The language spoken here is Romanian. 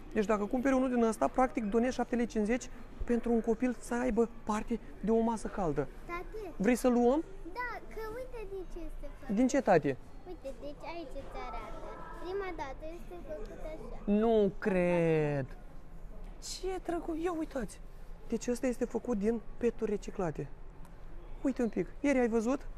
Deci dacă cumperi unul din ăsta, practic donezi 7,50 lei pentru un copil să aibă parte de o masă caldă. Tate, Vrei să luăm? da, că uite din ce este făcut. Din ce, tati? Uite, deci aici îți arată. Prima dată este făcut așa. Nu cred! Ce drăguț! Ia uitați! Deci ăsta este făcut din peturi reciclate. Uite un pic. Ieri ai văzut?